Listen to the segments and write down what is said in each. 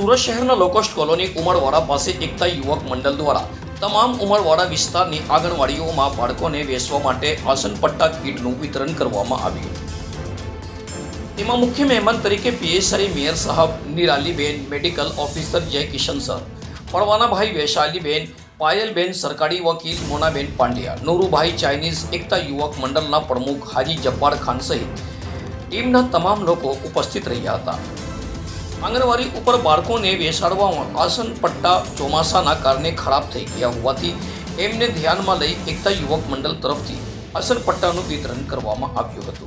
સુરત શહેરના લોકોસ્ટ કોલોની ઉમરવાડા પાસે એકતા યુવક મંડળ દ્વારા તમામ ઉમરવાડા વિસ્તારની આંગણવાડીઓમાં બાળકોને બેસવા માટે આસન પટ્ટા કીટનું વિતરણ કરવામાં આવ્યું। તેમાં મુખ્ય મહેમાન તરીકે પીએસઆઈ મેયર સાહેબ નિરાલીબેન, મેડિકલ ઓફિસર જય કિશન સર, પરવાનાભાઈ વૈશાલીબેન, પાયલબેન, સરકારી વકીલ મોનાબેન પાંડ્યા, નૂરુભાઈ ચાઇનીઝ, એકતા યુવક મંડળના પ્રમુખ હાજી જબ્બાર ખાન સહિત ટીમના તમામ લોકો ઉપસ્થિત રહ્યા હતા। આંગણવાડી ઉપર બાળકોને બેસાડવામાં આસન પટ્ટા ચોમાસાના કારણે ખરાબ થઈ ગયા હોવાથી એમને ધ્યાનમાં લઈ એકતા યુવક મંડળ તરફથી આસન પટ્ટાનું વિતરણ કરવામાં આવ્યું હતું।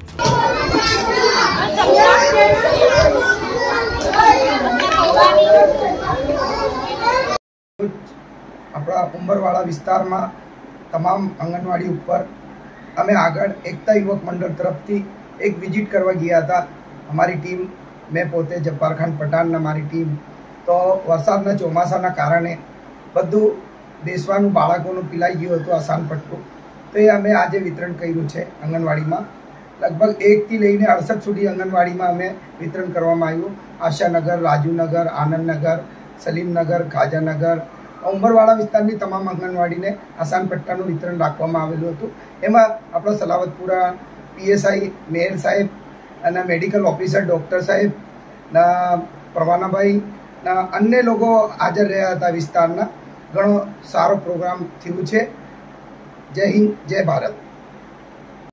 આપણા ઉંબરવાડા વિસ્તારમાં તમામ આંગણવાડી ઉપર અમે આગળ એકતા યુવક મંડળ તરફથી એક વિઝિટ કરવા ગયા હતા। અમારી ટીમ, मैं पोते जब्बार खान पठान मारी टीम तो वरसादना ચોમાસાના કારણે બધું બેસવાનું બાળકોનું પીલાઈ ગયું હતું આસાન પટ્ટું, તો એ અમે આજે વિતરણ કર્યું છે। આંગણવાડીમાં લગભગ 1 થી લઈને 68 સુધી આંગણવાડીમાં અમે વિતરણ કરવામાં આવ્યું। આશાનગર, રાજુનગર, આનંદનગર, સલીમનગર, ખાજાનગર, ઉંબરવાડા વિસ્તારની તમામ આંગણવાડીને આસાન પટ્ટાનું વિતરણ રાખવામાં આવેલું હતું। એમાં આપણા સલાવતપુરા પીએસઆઈ મેયર સાહેબ અને મેડિકલ ઓફિસર ડૉક્ટર સાહેબ ના પરવાનાભાઈ ના અન્ય લોકો હાજર રહ્યા હતા। વિસ્તારના ઘણો સારો પ્રોગ્રામ થયું છે। જય હિન્દ, જય ભારત।